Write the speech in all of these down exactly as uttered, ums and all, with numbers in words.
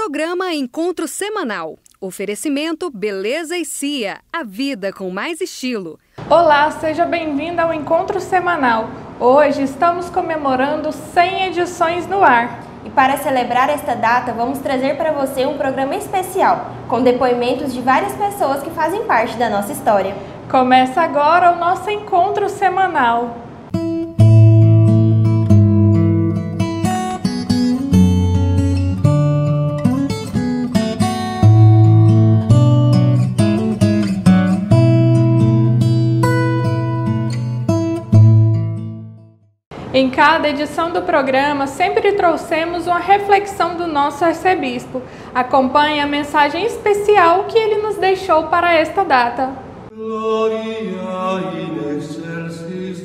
Programa Encontro Semanal. Oferecimento Beleza e Cia, a vida com mais estilo. Olá, seja bem-vindo ao Encontro Semanal. Hoje estamos comemorando cem edições no ar. E para celebrar esta data, vamos trazer para você um programa especial, com depoimentos de várias pessoas que fazem parte da nossa história. Começa agora o nosso Encontro Semanal. Em cada edição do programa, sempre trouxemos uma reflexão do nosso arcebispo. Acompanhe a mensagem especial que ele nos deixou para esta data. Gloria in excelsis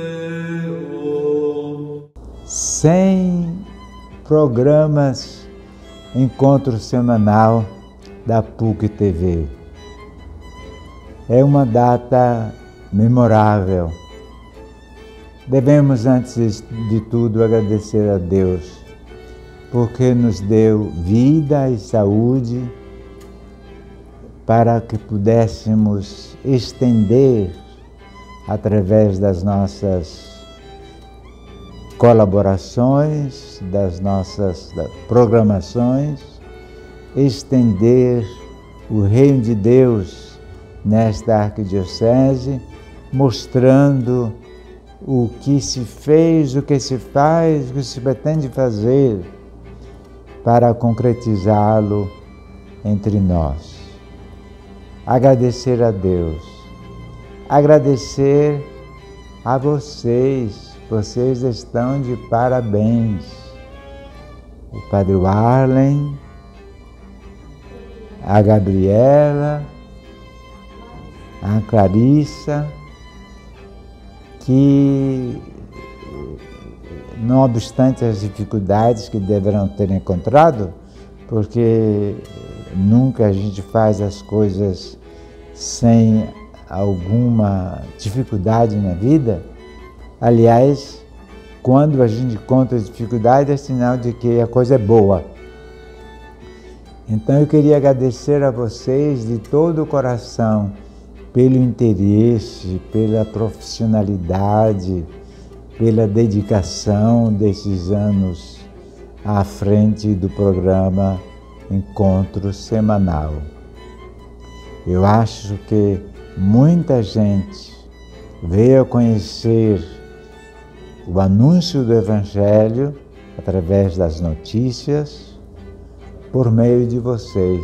Deo. cem programas Encontro Semanal da P U C T V. É uma data memorável. Devemos, antes de tudo, agradecer a Deus, porque nos deu vida e saúde para que pudéssemos estender, através das nossas colaborações, das nossas programações, estender o Reino de Deus nesta arquidiocese, mostrando o que se fez, o que se faz, o que se pretende fazer para concretizá-lo entre nós. Agradecer a Deus, agradecer a vocês, vocês estão de parabéns. O Padre Warlen, a Gabriela, a Clarissa, que, não obstante as dificuldades que deverão ter encontrado, porque nunca a gente faz as coisas sem alguma dificuldade na vida. Aliás, quando a gente encontra dificuldade, é sinal de que a coisa é boa. Então eu queria agradecer a vocês de todo o coração pelo interesse, pela profissionalidade, pela dedicação desses anos à frente do programa Encontro Semanal. Eu acho que muita gente veio a conhecer o anúncio do Evangelho através das notícias por meio de vocês.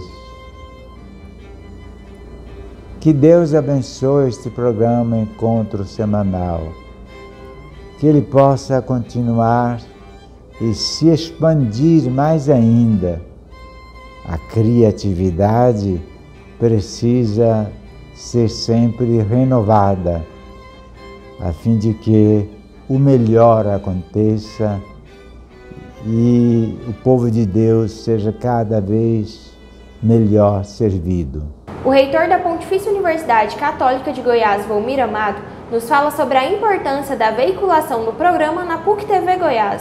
Que Deus abençoe este programa Encontro Semanal, que ele possa continuar e se expandir mais ainda. A criatividade precisa ser sempre renovada, a fim de que o melhor aconteça e o povo de Deus seja cada vez melhor servido. O reitor da Pontifícia Universidade Católica de Goiás, Volmir Amado, nos fala sobre a importância da veiculação do programa na P U C T V Goiás.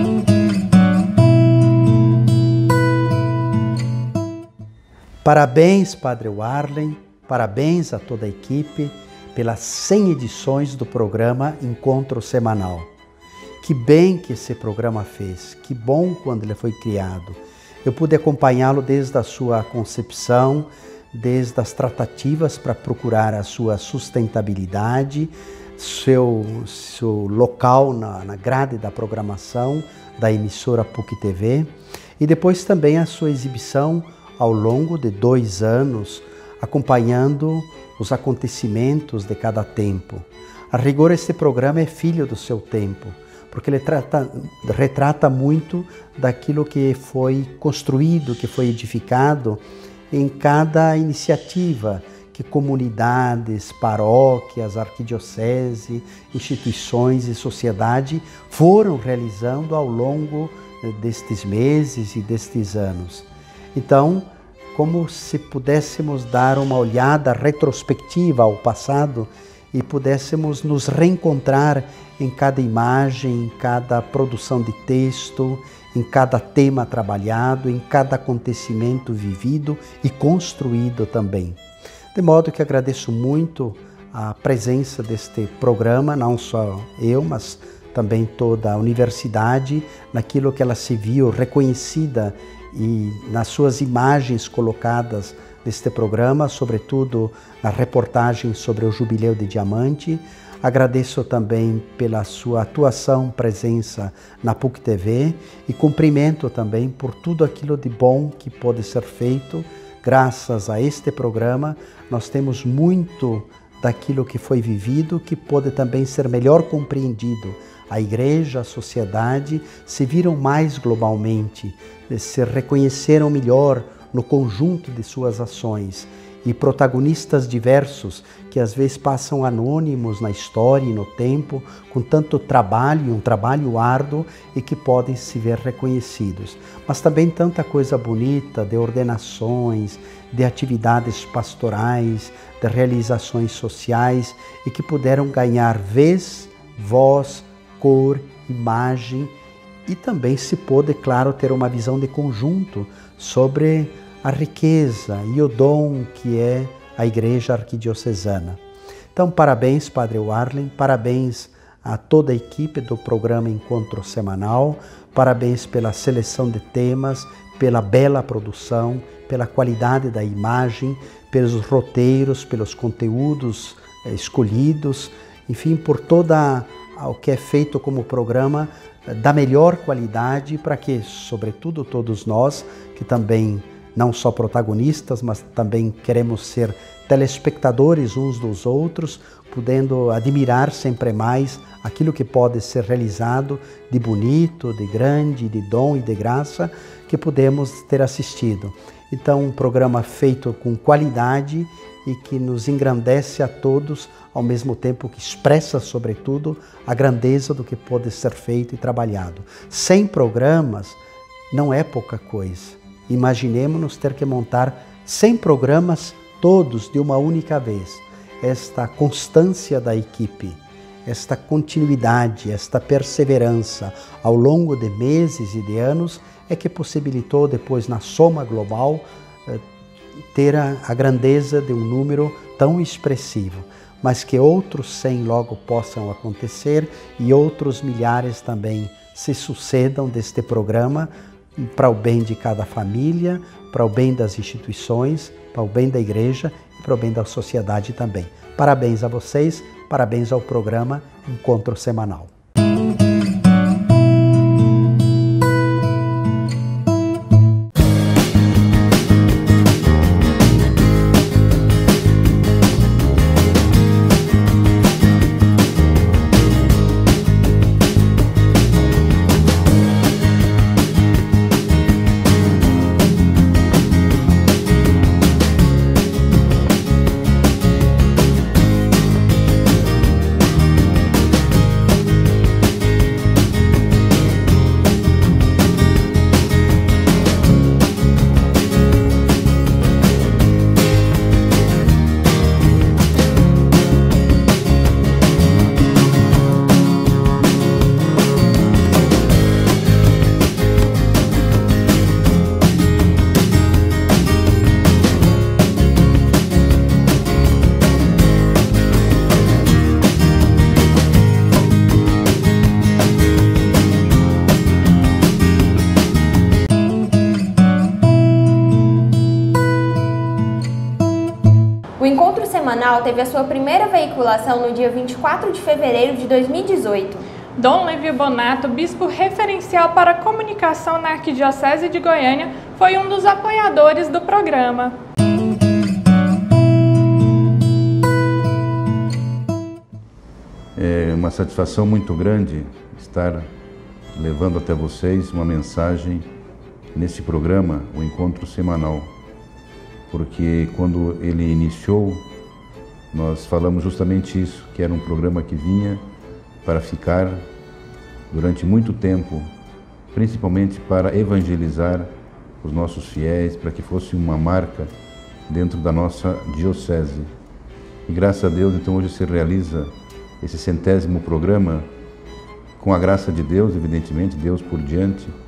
Parabéns, Padre Warlen, parabéns a toda a equipe pelas cem edições do programa Encontro Semanal. Que bem que esse programa fez, que bom quando ele foi criado. Eu pude acompanhá-lo desde a sua concepção, desde as tratativas para procurar a sua sustentabilidade, seu, seu local na, na grade da programação da emissora P U C T V e depois também a sua exibição ao longo de dois anos, acompanhando os acontecimentos de cada tempo. A rigor, este programa é filho do seu tempo, porque ele trata, retrata muito daquilo que foi construído, que foi edificado em cada iniciativa que comunidades, paróquias, arquidiocese, instituições e sociedade foram realizando ao longo destes meses e destes anos. Então, como se pudéssemos dar uma olhada retrospectiva ao passado e pudéssemos nos reencontrar em cada imagem, em cada produção de texto, em cada tema trabalhado, em cada acontecimento vivido e construído também. De modo que agradeço muito a presença deste programa, não só eu, mas também toda a universidade, naquilo que ela se viu reconhecida e nas suas imagens colocadas neste programa, sobretudo na reportagem sobre o Jubileu de Diamante. Agradeço também pela sua atuação, presença na P U C T V e cumprimento também por tudo aquilo de bom que pode ser feito. Graças a este programa, nós temos muito daquilo que foi vivido que pode também ser melhor compreendido. A igreja, a sociedade se viram mais globalmente, se reconheceram melhor no conjunto de suas ações e protagonistas diversos que às vezes passam anônimos na história e no tempo, com tanto trabalho, um trabalho árduo e que podem se ver reconhecidos. Mas também tanta coisa bonita de ordenações, de atividades pastorais, de realizações sociais e que puderam ganhar vez, voz, cor, imagem e também se pôde, claro, ter uma visão de conjunto sobre a riqueza e o dom que é a Igreja Arquidiocesana. Então, parabéns, Padre Warlen, parabéns a toda a equipe do programa Encontro Semanal, parabéns pela seleção de temas, pela bela produção, pela qualidade da imagem, pelos roteiros, pelos conteúdos eh, escolhidos, enfim, por toda o que é feito como programa eh, da melhor qualidade para que, sobretudo, todos nós que também não só protagonistas, mas também queremos ser telespectadores uns dos outros, podendo admirar sempre mais aquilo que pode ser realizado de bonito, de grande, de dom e de graça que podemos ter assistido. Então, um programa feito com qualidade e que nos engrandece a todos, ao mesmo tempo que expressa, sobretudo, a grandeza do que pode ser feito e trabalhado. cem programas não é pouca coisa. Imaginemos-nos ter que montar cem programas todos de uma única vez. Esta constância da equipe, esta continuidade, esta perseverança ao longo de meses e de anos é que possibilitou depois na soma global ter a, a grandeza de um número tão expressivo. Mas que outros cem logo possam acontecer e outros milhares também se sucedam deste programa, para o bem de cada família, para o bem das instituições, para o bem da igreja e para o bem da sociedade também. Parabéns a vocês, parabéns ao programa Encontro Semanal. Semanal teve a sua primeira veiculação no dia vinte e quatro de fevereiro de dois mil e dezoito. Dom Levi Bonato, bispo referencial para a comunicação na Arquidiocese de Goiânia, foi um dos apoiadores do programa. É uma satisfação muito grande estar levando até vocês uma mensagem nesse programa, o Encontro Semanal, porque quando ele iniciou, nós falamos justamente isso, que era um programa que vinha para ficar durante muito tempo, principalmente para evangelizar os nossos fiéis, para que fosse uma marca dentro da nossa diocese. E graças a Deus, então, hoje se realiza esse centésimo programa, com a graça de Deus, evidentemente, Deus por diante,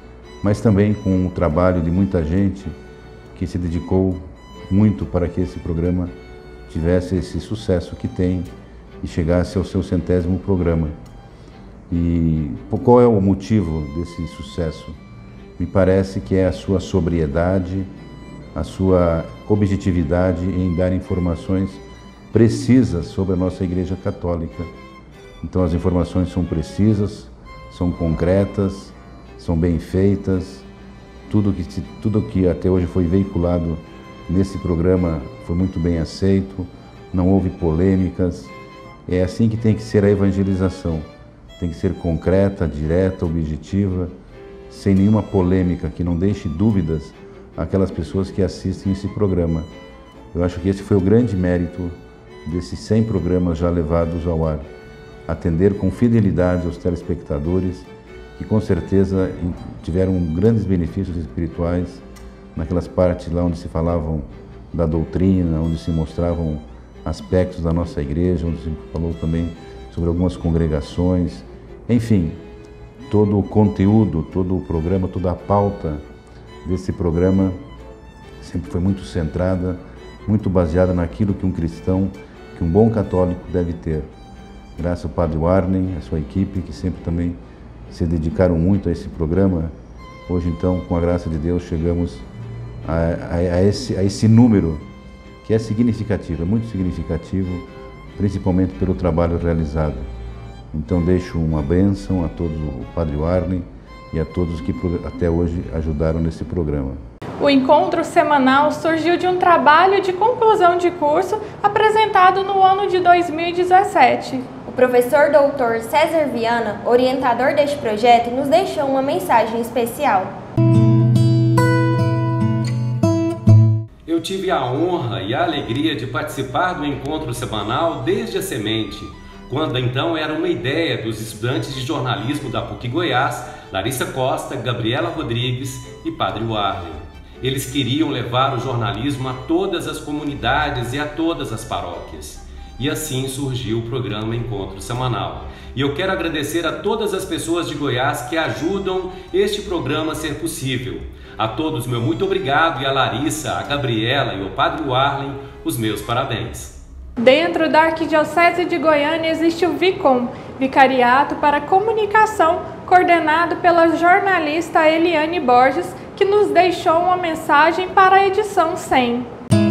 mas também com o trabalho de muita gente que se dedicou muito para que esse programa tivesse esse sucesso que tem e chegasse ao seu centésimo programa. E qual é o motivo desse sucesso? Me parece que é a sua sobriedade, a sua objetividade em dar informações precisas sobre a nossa Igreja Católica. Então as informações são precisas, são concretas, são bem feitas. Tudo que, tudo que até hoje foi veiculado nesse programa foi muito bem aceito, não houve polêmicas. É assim que tem que ser a evangelização. Tem que ser concreta, direta, objetiva, sem nenhuma polêmica, que não deixe dúvidas àquelas pessoas que assistem esse programa. Eu acho que esse foi o grande mérito desses cem programas já levados ao ar. Atender com fidelidade aos telespectadores, que com certeza tiveram grandes benefícios espirituais naquelas partes lá onde se falavam da doutrina, onde se mostravam aspectos da nossa igreja, onde se falou também sobre algumas congregações. Enfim, todo o conteúdo, todo o programa, toda a pauta desse programa sempre foi muito centrada, muito baseada naquilo que um cristão, que um bom católico deve ter. Graças ao Padre Warney, a sua equipe, que sempre também se dedicaram muito a esse programa. Hoje, então, com a graça de Deus, chegamos a, a, a, esse, a esse número que é significativo, é muito significativo, principalmente pelo trabalho realizado. Então, deixo uma bênção a todos, o Padre Warney e a todos que até hoje ajudaram nesse programa. O encontro semanal surgiu de um trabalho de conclusão de curso apresentado no ano de dois mil e dezessete. O professor doutor César Viana, orientador deste projeto, nos deixou uma mensagem especial. Eu tive a honra e a alegria de participar do encontro semanal desde a semente, quando então era uma ideia dos estudantes de jornalismo da PUC Goiás, Larissa Costa, Gabriela Rodrigues e Padre Warney. Eles queriam levar o jornalismo a todas as comunidades e a todas as paróquias. E assim surgiu o programa Encontro Semanal. E eu quero agradecer a todas as pessoas de Goiás que ajudam este programa a ser possível. A todos, meu muito obrigado, e a Larissa, a Gabriela e o Padre Warney, os meus parabéns. Dentro da Arquidiocese de Goiânia existe o VICOM, Vicariato para Comunicação, coordenado pela jornalista Eliane Borges, que nos deixou uma mensagem para a edição cem.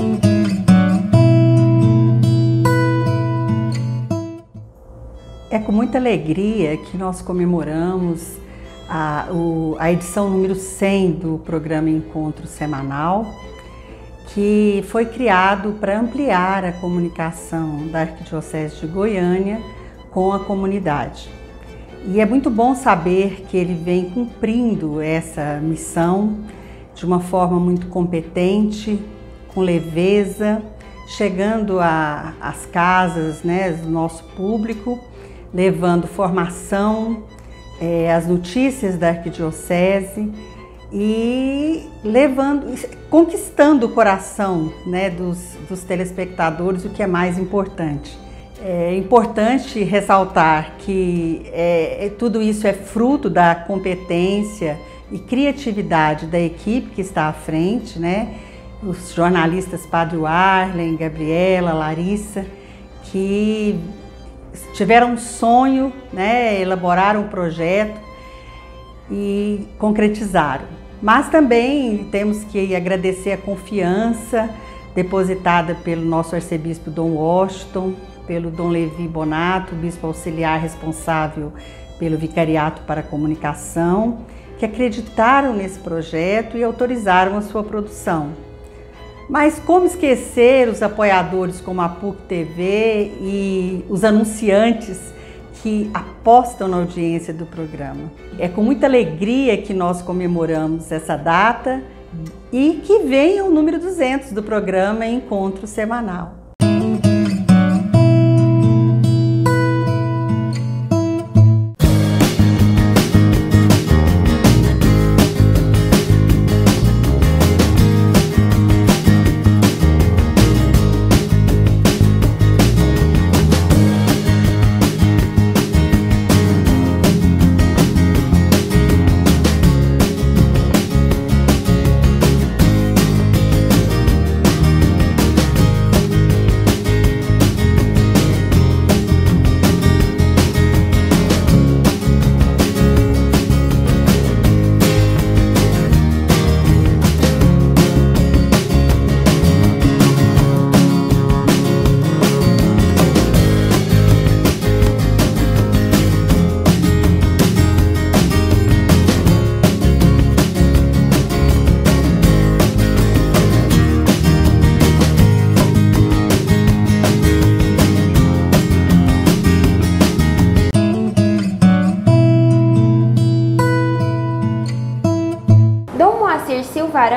É com muita alegria que nós comemoramos a, o, a edição número cem do programa Encontro Semanal, que foi criado para ampliar a comunicação da Arquidiocese de Goiânia com a comunidade. E é muito bom saber que ele vem cumprindo essa missão de uma forma muito competente, com leveza, chegando às casas, né, do nosso público, levando formação, é, as notícias da Arquidiocese e levando, conquistando o coração, né, dos, dos telespectadores, o que é mais importante. É importante ressaltar que é, tudo isso é fruto da competência e criatividade da equipe que está à frente, né? Os jornalistas Padre Warney, Gabriela, Larissa, que tiveram um sonho, né? Elaboraram um projeto e concretizaram. Mas também temos que agradecer a confiança depositada pelo nosso arcebispo Dom Washington, pelo Dom Levi Bonato, bispo auxiliar responsável pelo Vicariato para a Comunicação, que acreditaram nesse projeto e autorizaram a sua produção. Mas como esquecer os apoiadores como a PUC T V e os anunciantes que apostam na audiência do programa? É com muita alegria que nós comemoramos essa data e que venha o número duzentos do programa Encontro Semanal.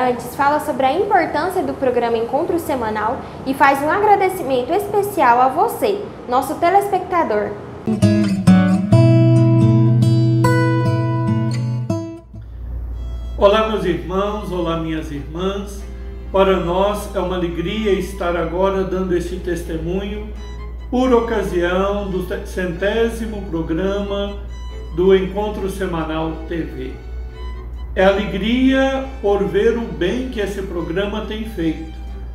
Arantes fala sobre a importância do programa Encontro Semanal e faz um agradecimento especial a você, nosso telespectador. Olá, meus irmãos, olá, minhas irmãs. Para nós é uma alegria estar agora dando este testemunho por ocasião do centésimo programa do Encontro Semanal T V. É alegria por ver o bem que esse programa tem feito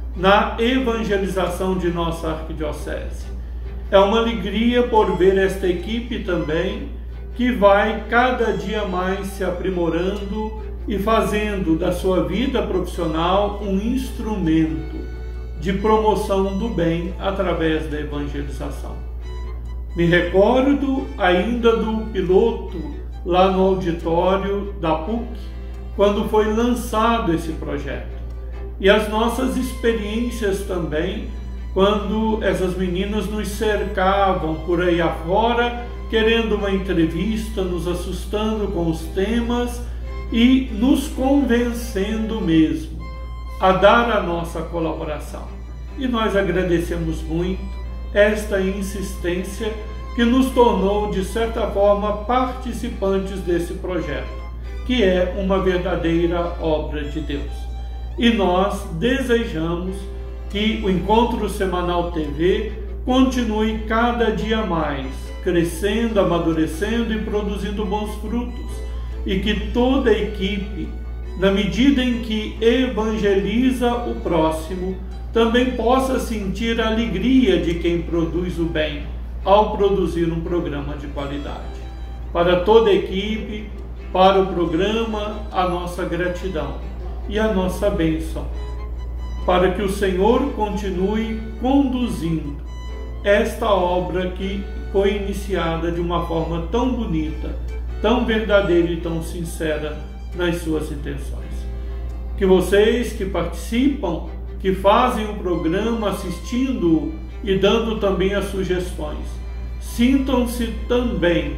na evangelização de nossa arquidiocese. É uma alegria por ver esta equipe também, que vai cada dia mais se aprimorando e fazendo da sua vida profissional um instrumento de promoção do bem através da evangelização. Me recordo ainda do piloto lá no auditório da P U C, quando foi lançado esse projeto. E as nossas experiências também, quando essas meninas nos cercavam por aí afora, querendo uma entrevista, nos assustando com os temas e nos convencendo mesmo a dar a nossa colaboração. E nós agradecemos muito esta insistência que nos tornou, de certa forma, participantes desse projeto, que é uma verdadeira obra de Deus. E nós desejamos que o Encontro Semanal T V continue cada dia mais, crescendo, amadurecendo e produzindo bons frutos, e que toda a equipe, na medida em que evangeliza o próximo, também possa sentir a alegria de quem produz o bem ao produzir um programa de qualidade. Para toda a equipe, para o programa, a nossa gratidão e a nossa bênção, para que o Senhor continue conduzindo esta obra que foi iniciada de uma forma tão bonita, tão verdadeira e tão sincera nas suas intenções. Que vocês que participam, que fazem o programa, assistindo e dando também as sugestões, sintam-se também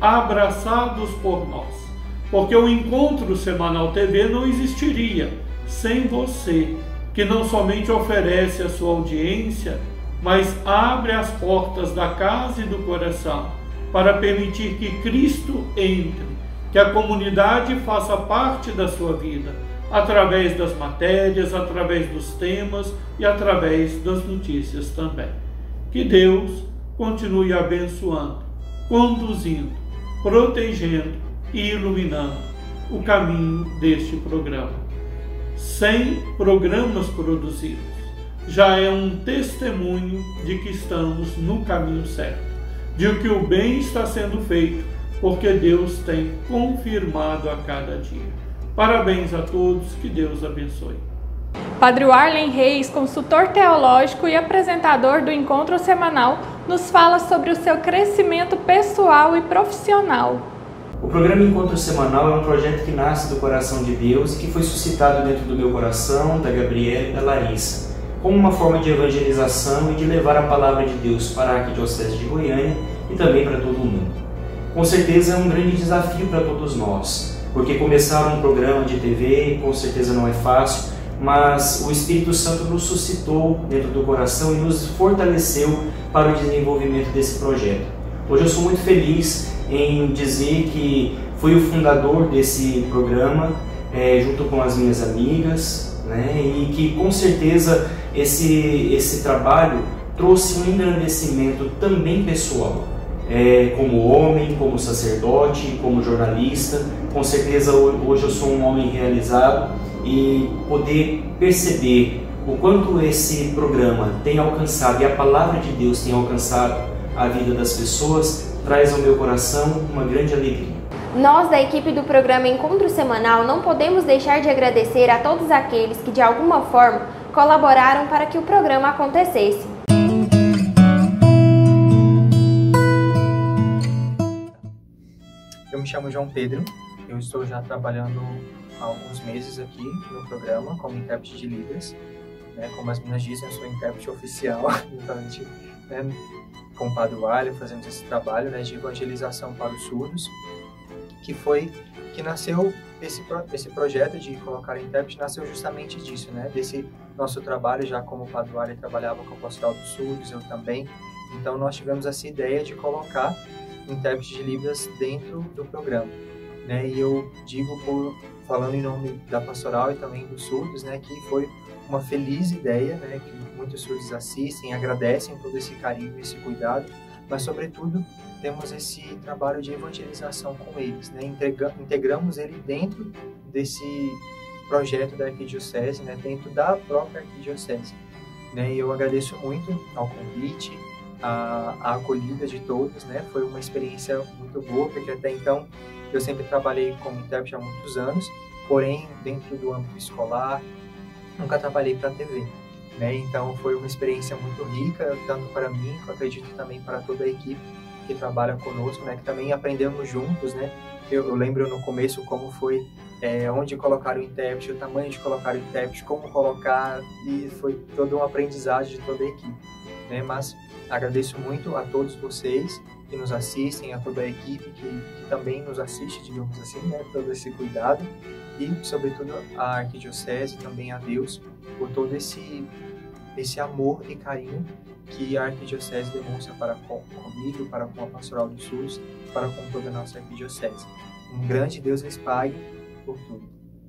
abraçados por nós, porque o Encontro Semanal T V não existiria sem você, que não somente oferece a sua audiência, mas abre as portas da casa e do coração para permitir que Cristo entre, que a comunidade faça parte da sua vida, através das matérias, através dos temas e através das notícias também. Que Deus continue abençoando, conduzindo, protegendo e iluminando o caminho deste programa. Cem programas produzidos já é um testemunho de que estamos no caminho certo, de que o bem está sendo feito, porque Deus tem confirmado a cada dia. Parabéns a todos, que Deus abençoe. Padre Warlen Reis, consultor teológico e apresentador do Encontro Semanal, nos fala sobre o seu crescimento pessoal e profissional. O programa Encontro Semanal é um projeto que nasce do coração de Deus e que foi suscitado dentro do meu coração, da Gabriela e da Larissa, como uma forma de evangelização e de levar a palavra de Deus para a Arquidiocese de Goiânia e também para todo o mundo. Com certeza é um grande desafio para todos nós, porque começar um programa de T V com certeza não é fácil, mas o Espírito Santo nos suscitou dentro do coração e nos fortaleceu para o desenvolvimento desse projeto. Hoje eu sou muito feliz em dizer que fui o fundador desse programa, é, junto com as minhas amigas, né, e que com certeza esse, esse trabalho trouxe um engrandecimento também pessoal, é, como homem, como sacerdote, como jornalista. Com certeza hoje eu sou um homem realizado, e poder perceber o quanto esse programa tem alcançado e a palavra de Deus tem alcançado a vida das pessoas traz ao meu coração uma grande alegria. Nós, da equipe do programa Encontro Semanal, não podemos deixar de agradecer a todos aqueles que, de alguma forma, colaboraram para que o programa acontecesse. Eu me chamo João Pedro, eu estou já trabalhando há alguns meses aqui no programa como intérprete de Libras. Né? Como as meninas dizem, eu sou intérprete oficial, então a gente, né, com o Padre Warlen, fazemos esse trabalho, né, de evangelização para os surdos, que foi, que nasceu esse, pro, esse projeto de colocar intérprete nasceu justamente disso, né? Desse nosso trabalho, já como o Padre Arlen trabalhava com a Pastoral dos Surdos, eu também. Então nós tivemos essa ideia de colocar intérprete de Libras dentro do programa, né? E eu digo, por, falando em nome da Pastoral e também dos surdos, né, que foi uma feliz ideia, né, que muitos surdos assistem, agradecem todo esse carinho, esse cuidado, mas sobretudo temos esse trabalho de evangelização com eles, né? Integra, integramos ele dentro desse projeto da Arquidiocese, né, dentro da própria Arquidiocese, né? E eu agradeço muito ao convite, A, a acolhida de todos, né? Foi uma experiência muito boa, porque até então eu sempre trabalhei como intérprete há muitos anos, porém dentro do âmbito escolar, nunca trabalhei para a T V, né? Então foi uma experiência muito rica, tanto para mim, eu acredito também para toda a equipe que trabalha conosco, né? Que também aprendemos juntos, né? Eu, eu lembro no começo como foi, é, onde colocar o intérprete, o tamanho de colocar o intérprete, como colocar, e foi toda uma aprendizagem de toda a equipe, né? Mas agradeço muito a todos vocês que nos assistem, a toda a equipe que, que também nos assiste, digamos assim, né, todo esse cuidado, e sobretudo a Arquidiocese, também a Deus, por todo esse, esse amor e carinho que a Arquidiocese demonstra para com, comigo, para com a Pastoral dos Surdos, para com toda a nossa Arquidiocese. Um grande Deus lhes pague por tudo.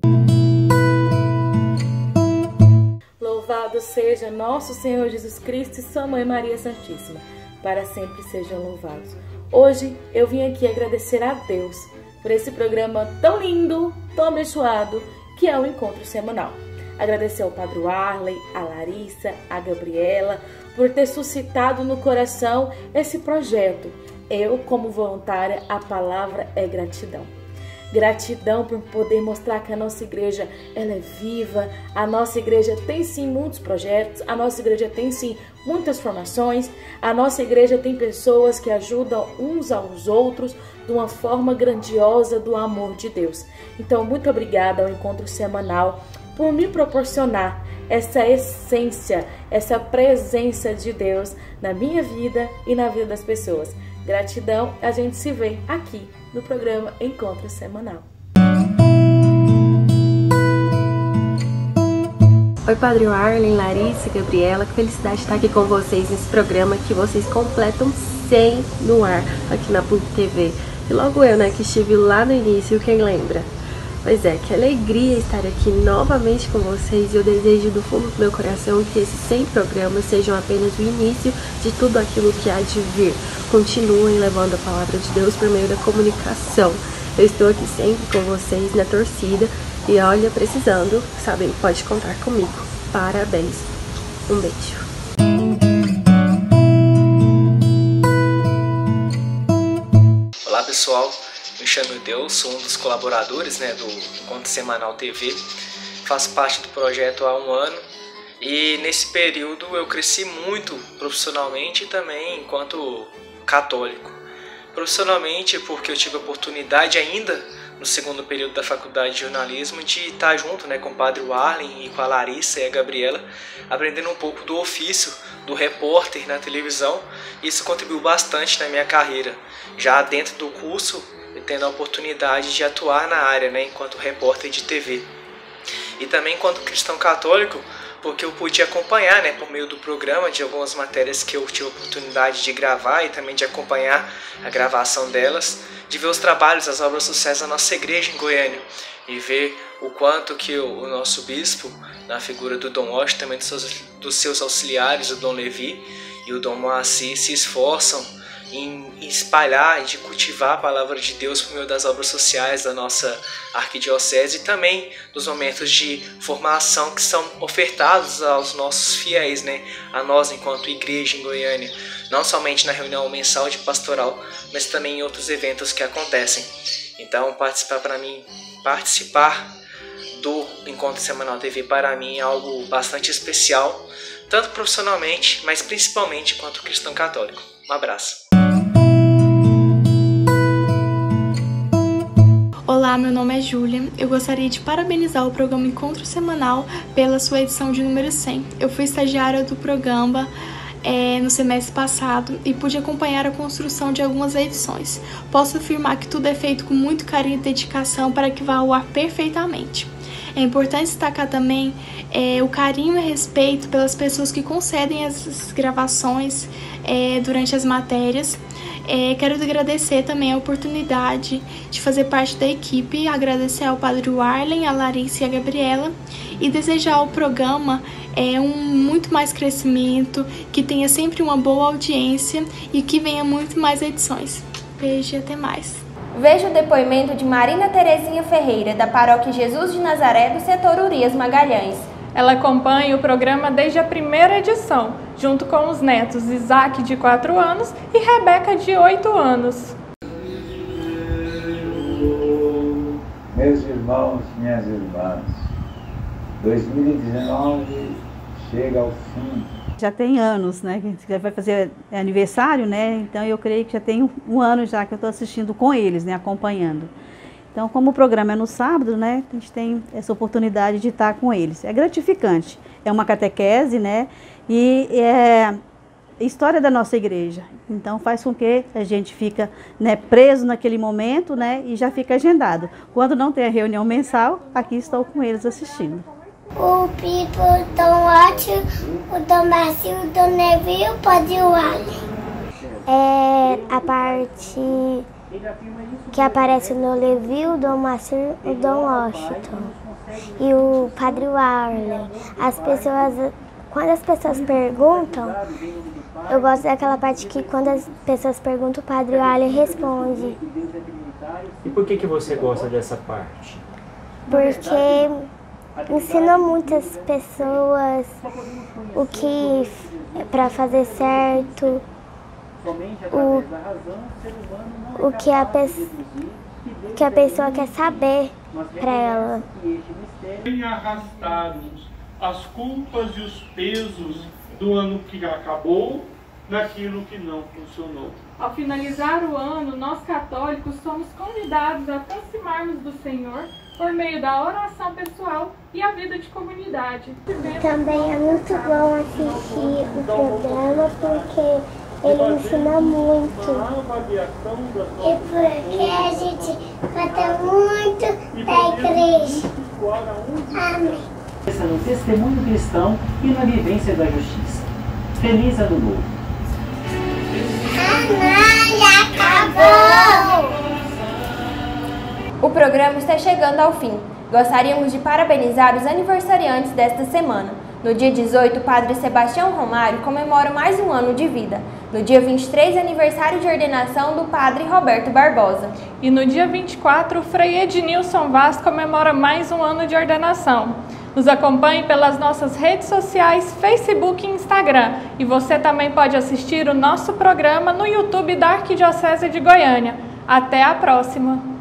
Louvado seja nosso Senhor Jesus Cristo e Sua Mãe Maria Santíssima, para sempre sejam louvados. Hoje eu vim aqui agradecer a Deus por esse programa tão lindo, tão abençoado, que é o Encontro Semanal. Agradecer ao Padre Arlen, a Larissa, a Gabriela, por ter suscitado no coração esse projeto. Eu, como voluntária, a palavra é gratidão. Gratidão por poder mostrar que a nossa igreja ela é viva, a nossa igreja tem sim muitos projetos, a nossa igreja tem sim muitas formações, a nossa igreja tem pessoas que ajudam uns aos outros de uma forma grandiosa do amor de Deus. Então, muito obrigada ao Encontro Semanal por me proporcionar essa essência, essa presença de Deus na minha vida e na vida das pessoas. Gratidão, a gente se vê aqui no programa Encontro Semanal. Oi, Padre Arlen, Larissa, Gabriela, que felicidade estar aqui com vocês nesse programa que vocês completam cem no ar aqui na P U C T V. E logo eu, né, que estive lá no início, quem lembra? Pois é, que alegria estar aqui novamente com vocês e eu desejo do fundo do meu coração que esses cem programas sejam apenas o início de tudo aquilo que há de vir. Continuem levando a palavra de Deus por meio da comunicação. Eu estou aqui sempre com vocês na torcida e olha, precisando, sabem, pode contar comigo. Parabéns. Um beijo. Olá, pessoal. Me chamo Deus, sou um dos colaboradores, né, do Encontro Semanal T V, faço parte do projeto há um ano e nesse período eu cresci muito profissionalmente e também enquanto católico. Profissionalmente porque eu tive a oportunidade ainda no segundo período da faculdade de jornalismo de estar junto, né, com o Padre Arlen e com a Larissa e a Gabriela, aprendendo um pouco do ofício do repórter na televisão. Isso contribuiu bastante na minha carreira. Já dentro do curso, tendo a oportunidade de atuar na área, né, enquanto repórter de T V. E também enquanto cristão católico, porque eu pude acompanhar, né, por meio do programa, de algumas matérias que eu tive a oportunidade de gravar e também de acompanhar a gravação delas, de ver os trabalhos, as obras sociais da nossa igreja em Goiânia e ver o quanto que o, o nosso bispo, na figura do Dom Washington, também dos seus, dos seus auxiliares, o Dom Levi e o Dom Moacir, se esforçam em espalhar e de cultivar a palavra de Deus por meio das obras sociais da nossa arquidiocese e também dos momentos de formação que são ofertados aos nossos fiéis, né? A nós enquanto igreja em Goiânia, não somente na reunião mensal de pastoral, mas também em outros eventos que acontecem. Então, participar para mim, participar do Encontro Semanal T V para mim é algo bastante especial, tanto profissionalmente, mas principalmente enquanto cristão católico. Um abraço. Olá, meu nome é Júlia. Eu gostaria de parabenizar o programa Encontro Semanal pela sua edição de número cem. Eu fui estagiária do programa é, no semestre passado e pude acompanhar a construção de algumas edições. Posso afirmar que tudo é feito com muito carinho e dedicação para que vá ao ar perfeitamente. É importante destacar também é, o carinho e respeito pelas pessoas que concedem as gravações é, durante as matérias. É, quero agradecer também a oportunidade de fazer parte da equipe, agradecer ao Padre Warlen, a Larissa e a Gabriela e desejar ao programa é, um muito mais crescimento, que tenha sempre uma boa audiência e que venha muito mais edições. Beijo e até mais. Veja o depoimento de Marina Terezinha Ferreira, da Paróquia Jesus de Nazaré, do setor Urias Magalhães. Ela acompanha o programa desde a primeira edição, junto com os netos Isaac, de quatro anos, e Rebeca, de oito anos. Meus irmãos, minhas irmãs, dois mil e dezenove chega ao fim. Já tem anos, né, que a gente vai fazer aniversário, né, então eu creio que já tem um, um ano já que eu estou assistindo com eles, né, acompanhando. Então, como o programa é no sábado, né, a gente tem essa oportunidade de estar com eles. É gratificante, é uma catequese, né, e é história da nossa igreja. Então, faz com que a gente fica, né, preso naquele momento, né, e já fica agendado. Quando não tem a reunião mensal, aqui estou com eles assistindo. O Pipo, o Dom Ótimo, o Dom Marcio, o Dom Neville, o Padre Warlen. É a parte que aparece no Levi, o Dom Marcio, o Dom Washington e o Padre Warlen. As pessoas, quando as pessoas perguntam, eu gosto daquela parte que quando as pessoas perguntam, o Padre Warlen responde. E por que que você gosta dessa parte? Porque ensina muitas pessoas o que para fazer certo, o, o que, a que a pessoa quer saber para ela. Sem arrastarmos as culpas e os pesos do ano que acabou naquilo que não funcionou. Ao finalizar o ano, nós católicos somos convidados a aproximarmos do Senhor por meio da oração pessoal e a vida de comunidade. Também é muito bom assistir o programa porque ele ensina muito. E porque a gente gosta muito da igreja. Amém. No testemunho cristão e na vivência da justiça. Feliz Ano Novo! Ah, não, já acabou! O programa está chegando ao fim. Gostaríamos de parabenizar os aniversariantes desta semana. No dia dezoito, o Padre Sebastião Romário comemora mais um ano de vida. No dia vinte e três, aniversário de ordenação do Padre Roberto Barbosa. E no dia vinte e quatro, o Frei Ednilson Vaz comemora mais um ano de ordenação. Nos acompanhe pelas nossas redes sociais, Facebook e Instagram. E você também pode assistir o nosso programa no YouTube da Arquidiocese de Goiânia. Até a próxima!